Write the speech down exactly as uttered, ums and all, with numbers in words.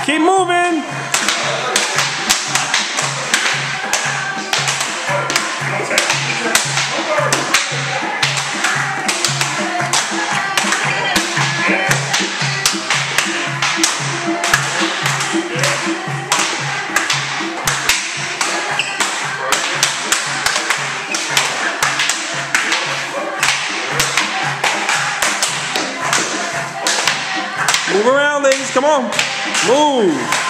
Keep moving. Move around, ladies. Come on. Move.